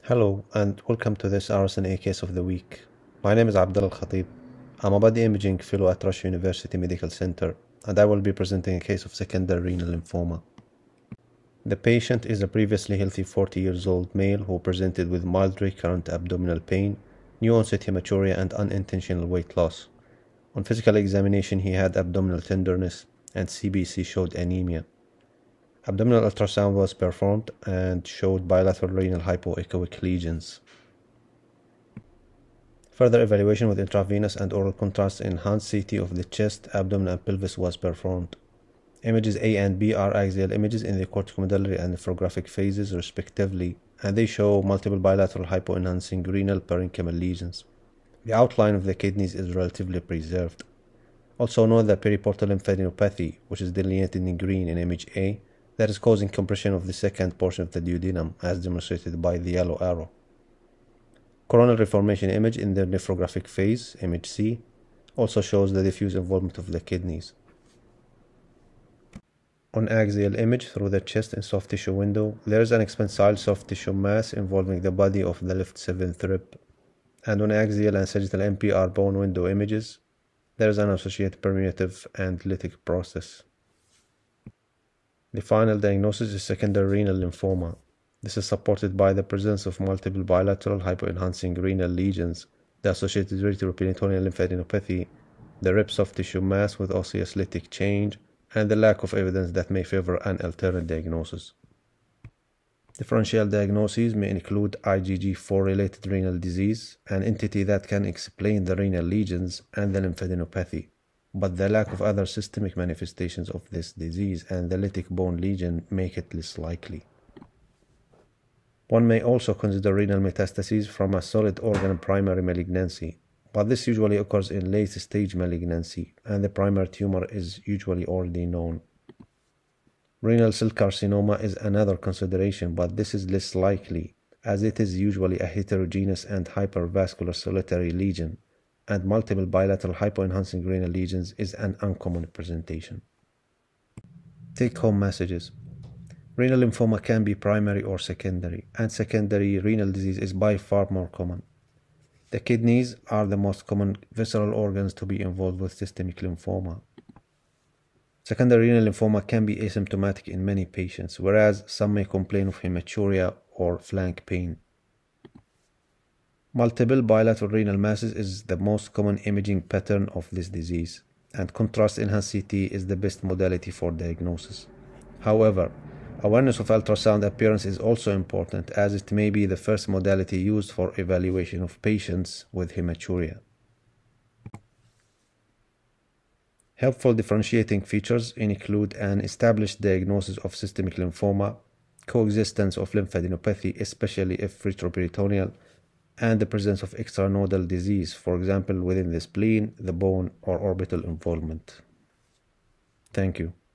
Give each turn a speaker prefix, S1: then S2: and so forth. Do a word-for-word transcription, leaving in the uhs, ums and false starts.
S1: Hello and welcome to this R S N A Case of the Week. My name is Abdul Khatib. I'm a body imaging fellow at Rush University Medical Center, and I will be presenting a case of secondary renal lymphoma. The patient is a previously healthy forty years old male who presented with mild recurrent abdominal pain, new onset hematuria, and unintentional weight loss. On physical examination, he had abdominal tenderness, and C B C showed anemia. Abdominal ultrasound was performed and showed bilateral renal hypoechoic lesions. Further evaluation with intravenous and oral contrast enhanced C T of the chest, abdomen, and pelvis was performed. Images A and B are axial images in the corticomedullary and nephrographic phases respectively, and they show multiple bilateral hypoenhancing renal parenchymal lesions. The outline of the kidneys is relatively preserved. Also note the periportal lymphadenopathy, which is delineated in green in image A, that is causing compression of the second portion of the duodenum, as demonstrated by the yellow arrow. Coronal reformation image in the nephrographic phase, image C, also shows the diffuse involvement of the kidneys. On axial image through the chest and soft tissue window, there is an expansile soft tissue mass involving the body of the left seventh rib. And on axial and sagittal M P R bone window images, there is an associated permeative and lytic process. The final diagnosis is secondary renal lymphoma. This is supported by the presence of multiple bilateral hypoenhancing renal lesions, the associated retroperitoneal lymphadenopathy, the rib soft tissue mass with osseous lytic change, and the lack of evidence that may favor an alternate diagnosis. Differential diagnoses may include I G G four related renal disease, an entity that can explain the renal lesions and the lymphadenopathy, but the lack of other systemic manifestations of this disease and the lytic bone lesion make it less likely. One may also consider renal metastases from a solid organ primary malignancy, but this usually occurs in late stage malignancy, and the primary tumor is usually already known. Renal cell carcinoma is another consideration, but this is less likely, as it is usually a heterogeneous and hypervascular solitary lesion, and multiple bilateral hypoenhancing renal lesions is an uncommon presentation. Take-home messages. Renal lymphoma can be primary or secondary, and secondary renal disease is by far more common. The kidneys are the most common visceral organs to be involved with systemic lymphoma. Secondary renal lymphoma can be asymptomatic in many patients, whereas some may complain of hematuria or flank pain. Multiple bilateral renal masses is the most common imaging pattern of this disease, and contrast-enhanced C T is the best modality for diagnosis. However, awareness of ultrasound appearance is also important, as it may be the first modality used for evaluation of patients with hematuria. Helpful differentiating features include an established diagnosis of systemic lymphoma, coexistence of lymphadenopathy, especially if retroperitoneal, and the presence of extranodal disease, for example within the spleen, the bone, or orbital involvement. Thank you.